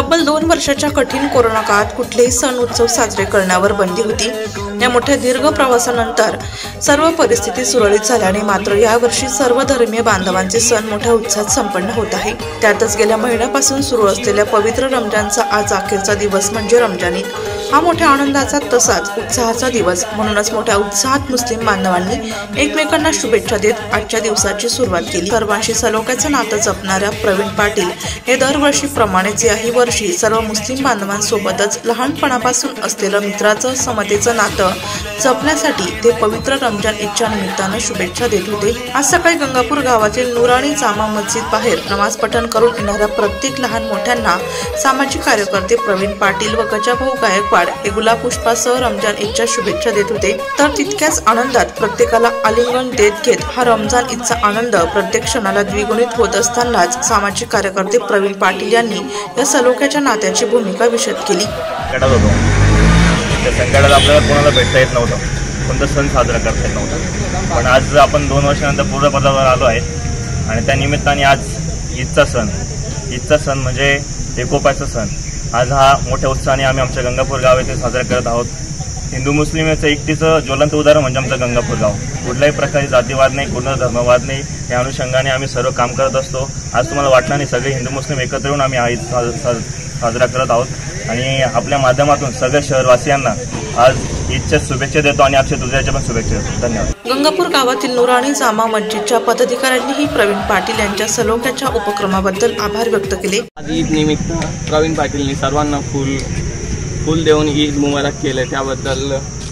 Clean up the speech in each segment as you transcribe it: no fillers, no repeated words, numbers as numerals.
तब्बल 2 वर्षाच्या कठीण कोरोना काळात कुठलेही सण उत्सव साजरे करण्यावर बंदी होती। या मोठ्या दीर्घ प्रवासानंतर सर्व परिस्थिती सुरळीत झाल्याने मात्र यावर्षी सर्व धर्मीय बांधवांचे सण मोठ्या उत्साहात संपन्न होत आहे। त्यातच गेल्या महिन्यापासून सुरू असलेल्या पवित्र रमजानचा आज अखेरचा दिवस म्हणजे रमजान ईद। हा मोठ्या आनंदाचा तसाच उत्साहाचा दिवस म्हणूनच मोठ्या उत्साहात मुस्लिम बांधवांनी एकमेकांना शुभेच्छा देत आजच्या दिवसाची सुरुवात केली। सर्वांशी सलोख्याचं नातं जपणाऱ्या प्रवीण पाटील हे दरवर्षीप्रमाणेच याही वर्षी सर्व मुस्लिम बांधवांसोबतच लहानपणापासून असलेलं मित्राचं समतेचं नातं जपण्यासाठी ते पवित्र रमजान ईदच्या निमित्तानं शुभेच्छा देत होते। आज सकाळी गंगापूर गावातील नुरानी जामा मस्जिद बाहेर नमाज पठण करून येणाऱ्या प्रत्येक लहान मोठ्यांना सामाजिक कार्यकर्ते प्रवीण पाटील व गजाभाऊ गायकवाड हे गुलाब पुष्पासह रमजान ईदच्या शुभेच्छा देत होते। तर तितक्याच आनंदात प्रत्येकाला आलिंगन देत घेत हा रमजान ईदचा आनंद प्रत्येक क्षणाला द्विगुणित होत असतानाच सामाजिक कार्यकर्ते प्रवीण पाटील यांनी या सलोख्याच्या नात्याची भूमिका विशद केली। त्या संकटात आपल्याला कोणाला भेटता येत नव्हतं, कोणता सण साजरा करता येत नव्हता, पण आज आपण 2 वर्षानंतर पूर्वपदावर आलो आहे आणि त्या निमित्ताने आज ईदचा सण म्हणजे एकोप्याचा सण आज हा मोठ्या उत्साहाने आम्ही आमच्या गंगापूर गाव येथे साजरा करत आहोत। हिंदू मुस्लिम याचं एकटीचं ज्वलंत उदाहरण म्हणजे आमचं गंगापूर गाव। कुठल्याही प्रकारचे जातीवाद नाही, कुठला धर्मवाद नाही, या अनुषंगाने आम्ही सर्व काम करत असतो। आज तुम्हाला वाटणार नाही, सगळे हिंदू मुस्लिम एकत्र येऊन आम्ही हा ईद साजरा करत आहोत आणि आपल्या माध्यमातून सगळ्या शहरवासियांना आज ईदच्या शुभेच्छा देतो आणि अक्षय तृतीयाच्या पण शुभेच्छा देतो। धन्यवाद। गंगापूर गावातील नुरानी जामा मस्जिदच्या पदाधिकाऱ्यांनीही प्रवीण पाटील यांच्या सलोख्याच्या उपक्रमाबद्दल आभार व्यक्त केले। ईद निमित्त प्रवीण पाटीलनी सर्वांना फूल देऊन ईद मुबारक केले, त्याबद्दल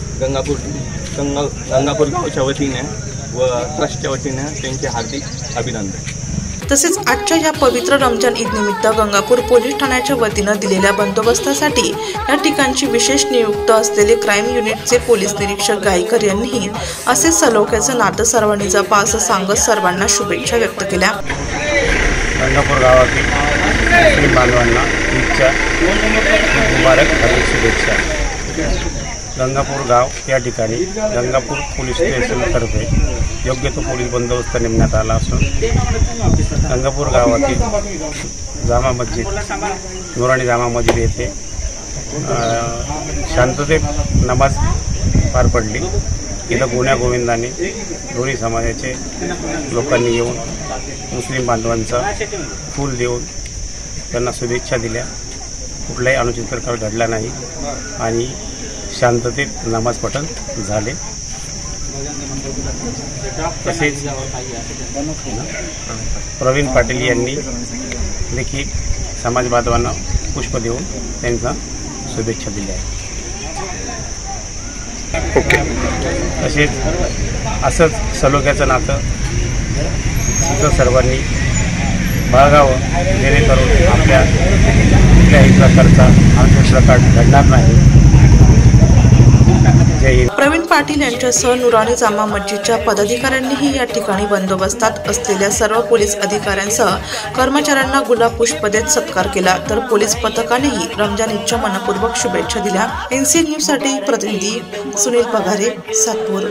गंगापूर गावच्या वतीने व ट्रस्टच्या वतीने त्यांचे हार्दिक अभिनंदन। तसेच आजच्या या पवित्र रमजान ईद निमित्त गंगापूर पोलीस ठाण्याच्या वतीनं दिलेल्या बंदोबस्तासाठी या ठिकाणची विशेष नियुक्त असलेले क्राईम युनिटचे पोलीस निरीक्षक गायकर यांनीही असे सलोख्याचं नातं सर्वांनी जपा असं सांगत सर्वांना शुभेच्छा व्यक्त केल्या। गंगापूर गावातील मुस्लिम बांधवांना ईदच्या मुबारक हार्दिक शुभेच्छा। गंगापूर गाव या ठिकाणी गंगापूर पोलीस स्टेशनतर्फे योग्य तो पोलीस बंदोबस्त नेमण्यात आला असून गंगापूर गावातील जामा मस्जिद नुरानी जामा मस्जिद येथे शांततेत नमाज पार पडली। इथं गुण्या गोविंदाने दोन्ही समाजाचे लोकांनी येऊन मुस्लिम बांधवांचा फूल देऊन त्यांना शुभेच्छा दिल्या। कुठलाही अनुचित प्रकार घडला नाही आणि शांततेत नमाज पठण झाले। तसेच प्रवीण पाटील यांनी देखील समाज बांधवांना पुष्प देऊन त्यांना शुभेच्छा दिल्या आहेत। तसेच असंच सलोख्याचं नातं सर्वांनी बाळगावं, जेणेकरून आपल्या कुठल्याही प्रकारचा अनुचित प्रकार घडणार नाही। प्रवीण पाटील यांच्यासह नुरानी जामा मस्जिदच्या पदाधिकाऱ्यांनीही या ठिकाणी बंदोबस्तात असलेल्या सर्व पोलीस अधिकाऱ्यांसह कर्मचाऱ्यांना गुलाब पुष्प देत सत्कार केला। तर पोलीस पथकानेही रमजान ईदच्या मनपूर्वक शुभेच्छा दिल्या। NC न्यूज साठी प्रतिनिधी सुनील पगारे, सातपूर।